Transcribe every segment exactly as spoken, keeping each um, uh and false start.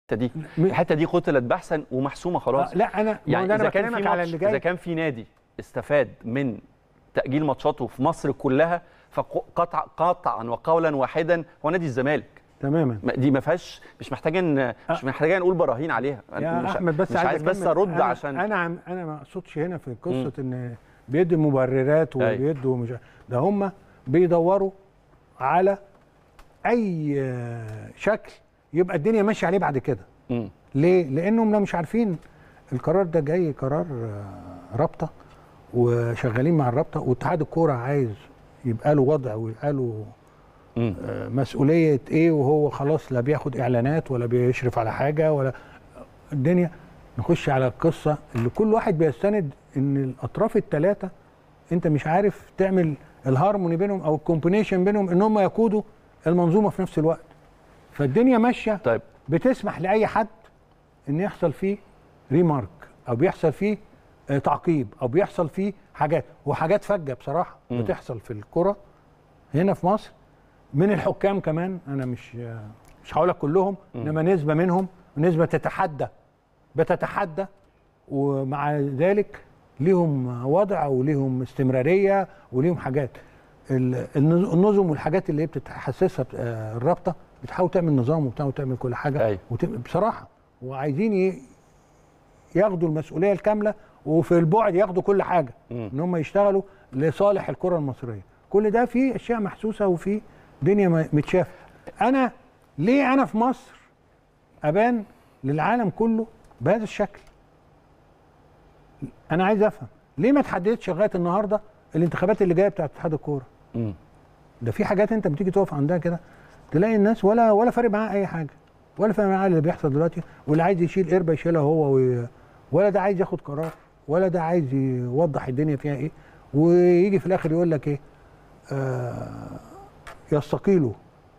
الحته دي الحته دي قتلت بحثا ومحسومه خلاص. آه لا انا يعني انا اذا كان في على اللي جاي. اذا كان في نادي استفاد من تاجيل ماتشاته في مصر كلها فقطع قطعا وقولا واحدا هو نادي الزمالك تماما. دي ما فيهاش، مش محتاجه مش محتاجه نقول براهين عليها. يا مش احمد بس مش عايز بس ارد أنا عشان انا انا ما اقصدش هنا في قصه م. ان بيدوا مبررات وبيدوا مش ده هم بيدوروا على اي شكل يبقى الدنيا ماشيه عليه بعد كده. م. ليه؟ لانهم مش عارفين القرار ده جاي قرار رابطه وشغالين مع الرابطه، واتحاد الكوره عايز يبقى له وضع ويبقى له مسؤوليه ايه، وهو خلاص لا بياخد اعلانات ولا بيشرف على حاجه ولا الدنيا. نخش على القصه اللي كل واحد بيستند ان الاطراف الثلاثه انت مش عارف تعمل الهارموني بينهم او الكومبينيشن بينهم ان هم يقودوا المنظومه في نفس الوقت. فالدنيا ماشيه طيب بتسمح لاي حد ان يحصل فيه ريمارك او بيحصل فيه تعقيب او بيحصل فيه حاجات، وحاجات فجه بصراحه م. بتحصل في الكره هنا في مصر من الحكام كمان. انا مش مش هقول لك كلهم، انما نسبه منهم، نسبه تتحدى بتتحدى، ومع ذلك ليهم وضع وليهم استمراريه وليهم حاجات. النظم والحاجات اللي هي بتحسسها الرابطه بتحاول تعمل نظام وبتحاول تعمل كل حاجه أي. بصراحه، وعايزين ياخدوا المسؤوليه الكامله، وفي البعد ياخدوا كل حاجه م. ان هم يشتغلوا لصالح الكره المصريه. كل ده فيه اشياء محسوسه وفي دنيا متشافه. انا ليه انا في مصر ابان للعالم كله بهذا الشكل؟ انا عايز افهم ليه ما تحددتش لغايه النهارده الانتخابات اللي جايه بتاعت اتحاد الكوره؟ ده في حاجات انت بتيجي تقف عندها كده تلاقي الناس ولا ولا فارق معاها اي حاجه، ولا فارق معاها اللي بيحصل دلوقتي، واللي عايز يشيل قربه يشيلها هو، وي... ولا ده عايز ياخد قرار، ولا ده عايز يوضح الدنيا فيها ايه، ويجي في الاخر يقول لك ايه؟ آه يستقيلوا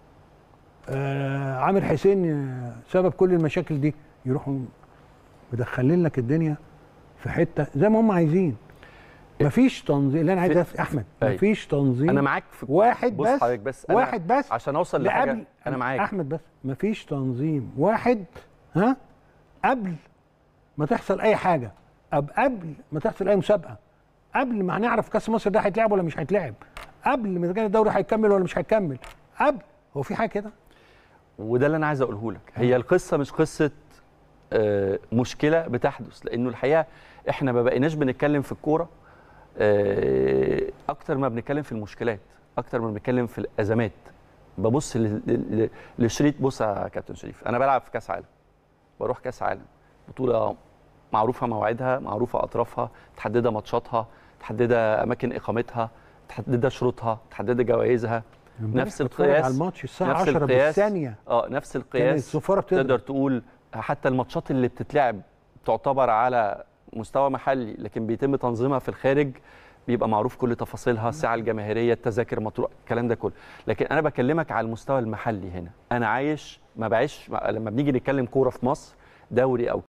آه عامر حسين سبب كل المشاكل دي، يروحوا مدخلين لك الدنيا في حته زي ما هم عايزين. مفيش تنظيم. اللي انا عايز أف... احمد مفيش تنظيم. انا معاك في واحد بس, بس واحد بس عشان اوصل لحاجه. انا معاك احمد بس مفيش تنظيم واحد ها قبل ما تحصل اي حاجه، أب قبل ما تحصل اي مسابقه، قبل ما هنعرف كاس مصر ده هيتلعب ولا مش هيتلعب، قبل ما كان الدوري هيكمل ولا مش هيكمل، قبل. هو في حاجه كده؟ وده اللي انا عايز اقوله لك. هي القصه مش قصه آه مشكله بتحدث، لانه الحقيقه احنا ما بقيناش بنتكلم في الكوره آه اكتر ما بنتكلم في المشكلات، اكتر ما بنتكلم في الازمات. ببص لشريط. بص يا كابتن شريف، انا بلعب في كاس عالم، بروح كاس عالم، بطوله معروفه مواعيدها، معروفه اطرافها، متحدده ماتشاتها، متحدده اماكن اقامتها، متحدده شروطها، متحدده جوائزها، نفس القياس على الماتش الساعه عشرة بالثانيه. اه نفس القياس. تقدر تقول حتى الماتشات اللي بتتلعب تعتبر على مستوى محلي لكن بيتم تنظيمها في الخارج، بيبقى معروف كل تفاصيلها، الساعه الجماهيريه، التذاكر مطروح، الكلام ده كله. لكن انا بكلمك على المستوى المحلي هنا. انا عايش ما بعيش لما بنيجي نتكلم كوره في مصر، دوري او